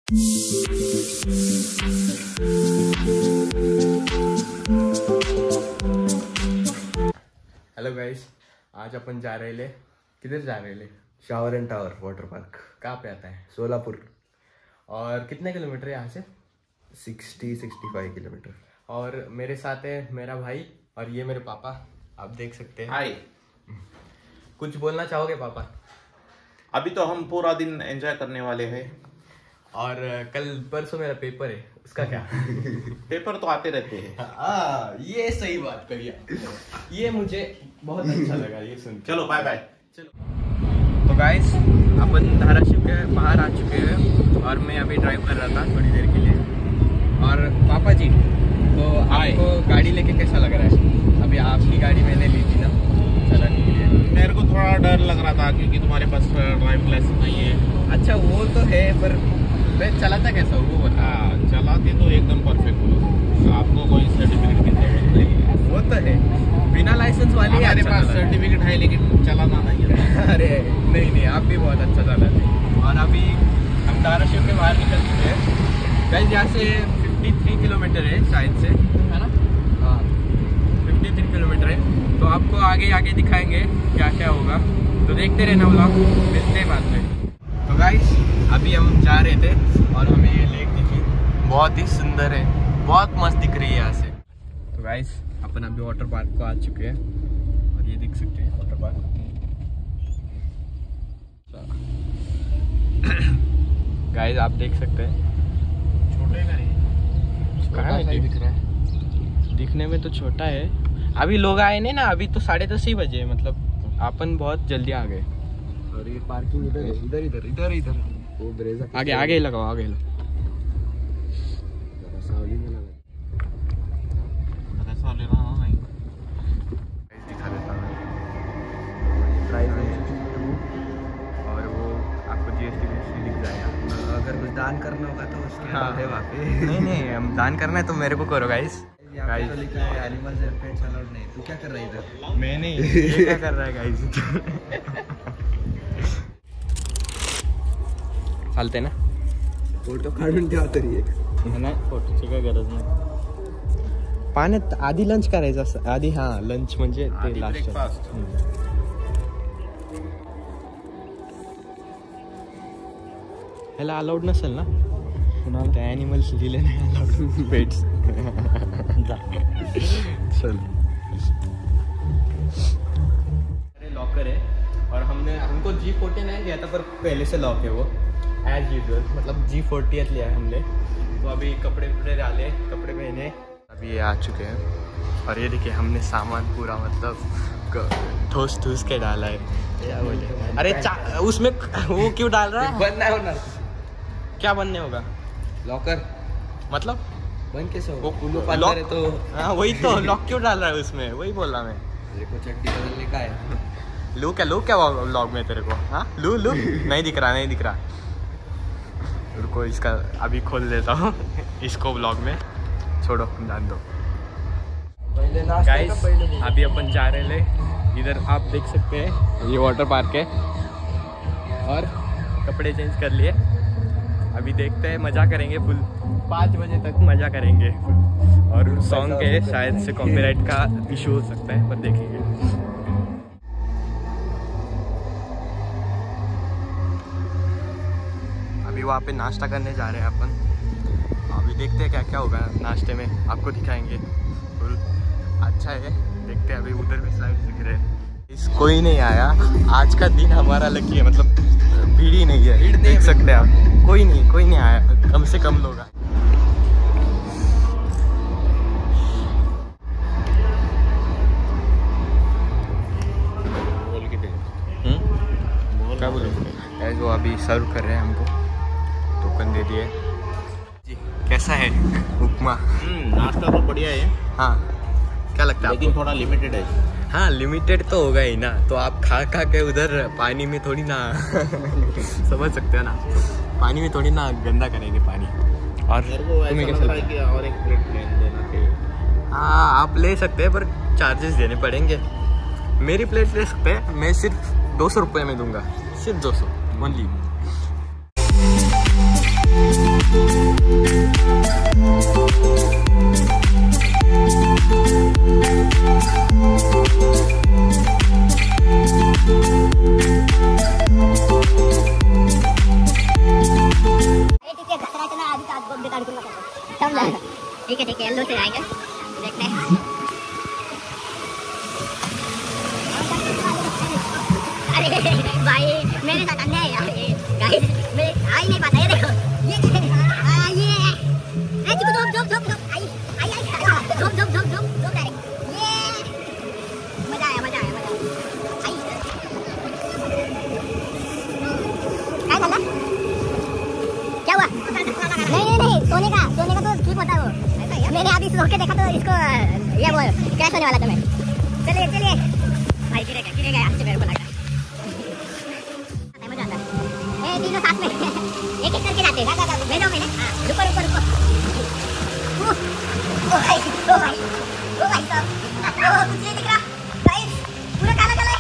Hello guys, आज अपन जा रहे ले, किधर जा रहे ले? Shower and tower water park. कहाँ पे आता है? सोलापुर। और कितने किलोमीटर है यहाँ से? 60-65 किलोमीटर। और मेरे साथ है मेरा भाई और ये मेरे पापा, आप देख सकते हैं। हाय। कुछ बोलना चाहोगे पापा? अभी तो हम पूरा दिन एंजॉय करने वाले हैं। और कल परसों मेरा पेपर है, उसका क्या? पेपर तो आते रहते हैं। ये सही बात करिए, ये मुझे बहुत अच्छा लगा ये सुन। चलो बाय बाय। चलो तो गाइस, अपन धाराशिव के बाहर आ चुके हैं और मैं अभी ड्राइव कर रहा था थोड़ी देर के लिए। और पापा जी, तो आपको गाड़ी लेके कैसा लग रहा है? अभी आपकी गाड़ी मैंने ली थी ना चलाने के लिए। मेरे को थोड़ा डर लग रहा था क्योंकि तुम्हारे पास ड्राइविंग लाइसेंस नहीं है। अच्छा वो तो है, पर मैं चलाता कैसा वो बता। चलाते तो एकदम परफेक्ट हो, आपको कोई सर्टिफिकेट की जरूरत नहीं है। वो तो है, बिना लाइसेंस वाले हमारे पास सर्टिफिकेट है लेकिन चलाना नहीं है। अरे नहीं, आप भी बहुत अच्छा चलाते हैं। और अभी हम धाराशिव के बाहर निकल चुके हैं। कल यहाँ से 53 किलोमीटर है शायद से, है ना? हाँ 53 किलोमीटर है। तो आपको आगे आगे दिखाएंगे क्या क्या होगा, तो देखते रहना व्लॉग। मिलते हैं बाद में। तो गाइस, अभी हम जा रहे थे और हमें ये लेक दिखी, बहुत ही सुंदर है, बहुत मस्त दिख रही है यहाँ से। तो गाइस, अपन अभी वाटर पार्क को आ चुके हैं और ये देख सकते हैं वाटर पार्क। गाइस आप देख सकते हैं, छोटे का नहीं, कहाँ है दिख रहा है? दिखने में तो छोटा है। अभी लोग आए नहीं ना, अभी तो 10:30 ही बजे, मतलब अपन बहुत जल्दी आ गए। और ये पार्किंग इधर है, इधर इधर इधर इधर वो ब्रेजा आगे आगे लगाओ, आगे लगाओ। सावली में लगा ऐसा ले रहा हूं। नहीं दिखा देता हूँ। ये प्राइस है 2 और वो आपको GST दिख जाएगा। अगर कुछ दान करना होगा तो उसके हाँ है वहाँ पे। नहीं हम दान करना है तो मेरे को करो गाइस। तो लिखा है एनिमल्स एंड पेट्स अलाउड नहीं। तू क्या कर रहा है इधर? मैं नहीं, ये क्या कर रहा है गाइस? चालते ना फोटो काढून ठेवा तरी एक. नाही, फोटोची काय गरज नाही. पाण्यात आधी लंच करायचं असं आधी. हा लंच म्हणजे ते लास्ट. ब्रेकफास्ट. ह्याला अलाउड नसेल ना कुणाला? त्या ॲनिमल्स दिले नाही अलाउड, पेट्स. चल लॉकर है और हमको G40 नहीं लिया था, पर पहले से लॉक है वो एज यूजुअल, मतलब G40 लिया है हमने. तो अभी कपड़े डाले, कपड़े पहने, अभी ये आ चुके हैं. और ये देखिए हमने सामान पूरा मतलब ठूस के डाला है. क्या बोले? अरे उसमें वो क्यों डाल रहा है? बंद नहीं होना. क्या बंद नहीं होगा? लॉकर मतलब बंद कैसे होगा? वो अंदर है तो. हाँ वही तो, लॉक क्यों डाल रहा है उसमें? वही बोल रहा मैं. तेरे को चड्डी बदलने का है. लू क्या लॉग में तेरे को? हाँ लू नहीं दिख रहा. रुको इसका अभी खोल देता हूँ इसको व्लॉग में. छोड़ो, जान दो. गाइस अभी अपन जा रहे हैं इधर, आप देख सकते हैं ये वाटर पार्क है. और कपड़े चेंज कर लिए, अभी देखते हैं, मज़ा करेंगे फुल. 5 बजे तक मज़ा करेंगे फुल. और सॉन्ग के शायद से कॉपीराइट का इशू हो सकता है, पर देखेंगे. अभी वहाँ पे नाश्ता करने जा रहे हैं अपन. अभी देखते हैं क्या क्या होगा नाश्ते में, आपको दिखाएंगे. फुल अच्छा है, देखते हैं. अभी उधर भी स्लाइड दिख रहे हैं. कोई नहीं आया आज का दिन, हमारा लकी है. मतलब भीड़ ही नहीं है, देख सकते हैं आप. कोई नहीं आया, कम से कम लोग. क्या बोलो? वो अभी सर्व कर रहे हैं हमको, टोकन दे दिए जी. कैसा है उपमा? नाश्ता तो बढ़िया है. हाँ क्या लगता है लेकिन थोड़ा लिमिटेड है. हाँ लिमिटेड तो होगा ही ना. तो आप खा के उधर पानी में थोड़ी ना समझ सकते हो ना, पानी में थोड़ी ना गंदा करेंगे पानी. और तुम्हें कैसा लग रहा है? और एक प्लेट प्लेन देना चाहिए. हाँ आप ले सकते हैं, पर चार्जेस देने पड़ेंगे. मेरी प्लेट ले सकते हैं, मैं सिर्फ 200 रुपये में दूंगा, सिर्फ 200 ओनली. ठीक है येलो से आएंगे, देखते हैं। अरे भाई मेरे साथ अन्याय यार, गाइस मैं आ ही नहीं पाता। ये देखो ये चुप आई झोप डायरेक्ट। ये मजा आया आई क्या हुआ? नहीं सोने का तो ठीक होता है वो। मैंने अभी सो के देखा तो इसको ये वो क्रैश होने वाला था मैं। चलिए भाई गिरेगा यहाँ से, मेरे को लग रहा है। मजा आता है तीनों साथ में एक करके जाते हैं। मैं रुको ओ भाई साहब कुछ नहीं दिख रहा गाइस, पूरा काला है।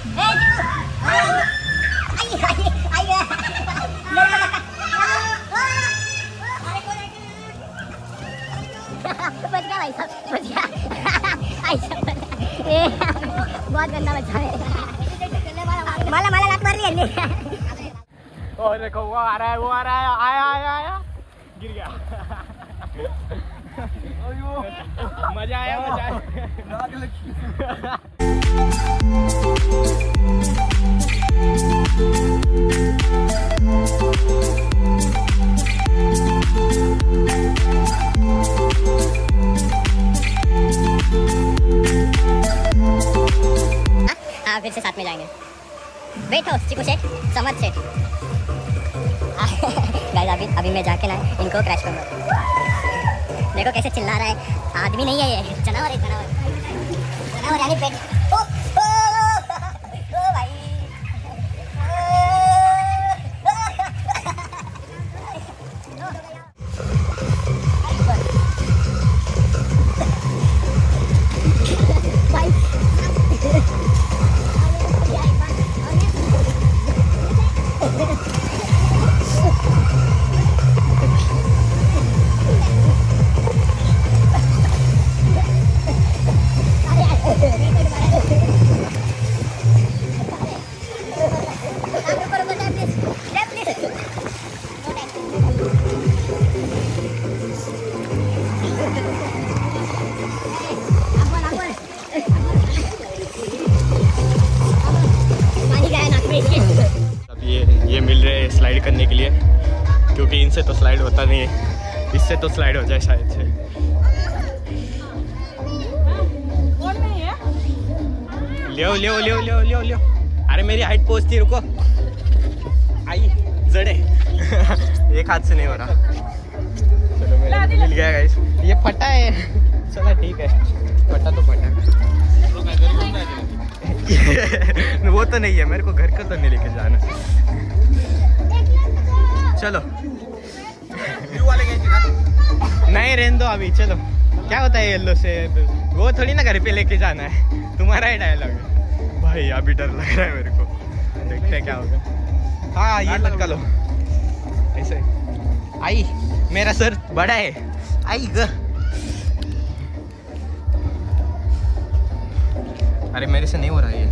बच गया भाई साहब, बच गया। बहुत गंदा बच्चा है। माला लात मार रही है। और देखो वो आ रहा है आया गिर गया। मजा आया हाँ फिर से साथ में जाएंगे। बैठो चिकू सेठ, समझ सेठ। गाइस अभी मैं जाके ना इनको क्रैश करूँगा। देखो कैसे चिल्ला रहा है, आदमी नहीं है ये, जानवर है यानी पेट। ओ भाई ये मिल रहे हैं स्लाइड करने के लिए, क्योंकि इनसे तो स्लाइड होता नहीं है, इससे तो स्लाइड हो जाए शायद से। लियो अरे मेरी हाइट पहुंचती, रुको आई जड़े। एक हाथ से नहीं हो रहा। चलो मेरे मिल गया गाइस, ये फटा है। चलो ठीक है, फटा तो फटा। वो तो नहीं है, मेरे को घर का तो नहीं लेके जाना। चलो नहीं रहने दो अभी, चलो क्या होता है येलो से, वो थोड़ी ना घर पे लेके जाना है। तुम्हारा ही डायलॉग है भाई, अभी डर लग रहा है मेरे को, देखते हैं क्या होगा। हाँ ये लटका लो ऐसे। आई मेरा सर बड़ा है, आई ग। अरे मेरे से नहीं हो रहा है ये,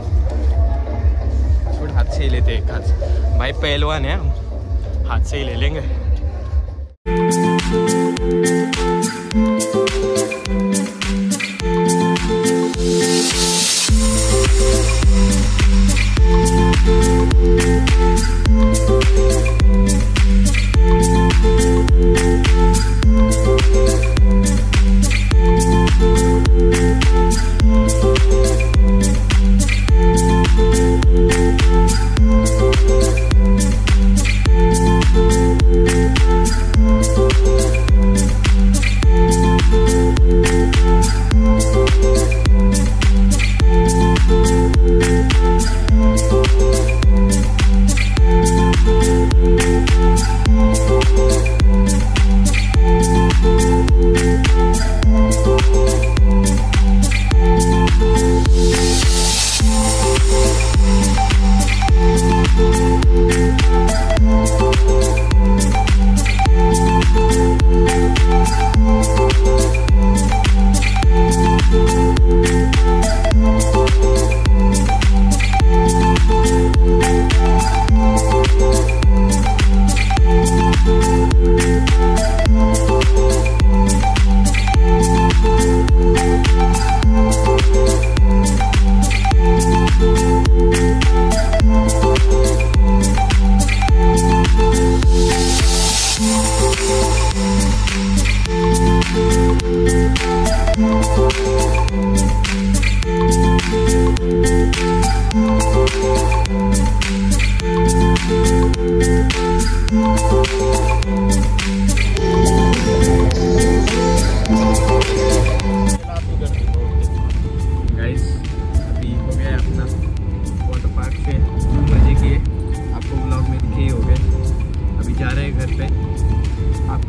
छोड़ हाथ से ही लेते एक हाथ से। भाई पहलवान है हम, हाथ से ही ले लेंगे।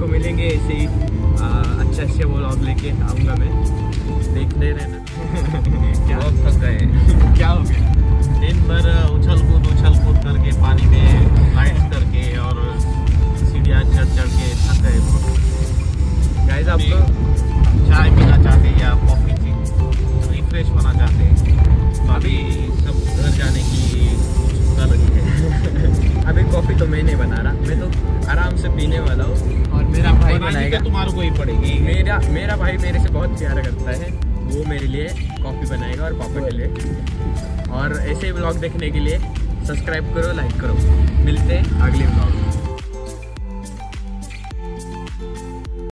आपको मिलेंगे ऐसे ही अच्छे व्लॉग लेके आऊँगा मैं, देखते रहना। क्या बहुत थक गए। क्या हो गया? दिन भर उछल कूद करके पानी में राइड्स करके और सीढ़ियाँ चढ़ के थक गए। गाइस आपको चाय पीना चाहते हैं या कॉफ़ी से रिफ्रेश होना चाहते हैं तो अभी सब घर जाने की उत्सुकता लगी है। अभी कॉफ़ी तो मैं नहीं बना रहा, मैं तो आराम से पीने वाला हूँ और मेरा भाई बनाएगा। तुम्हारे को ही पड़ेगी। मेरा भाई मेरे से बहुत प्यार करता है, वो मेरे लिए कॉफ़ी बनाएगा और पापा के लिए। और ऐसे ही व्लॉग देखने के लिए सब्सक्राइब करो, लाइक करो। मिलते हैं अगले व्लॉग में।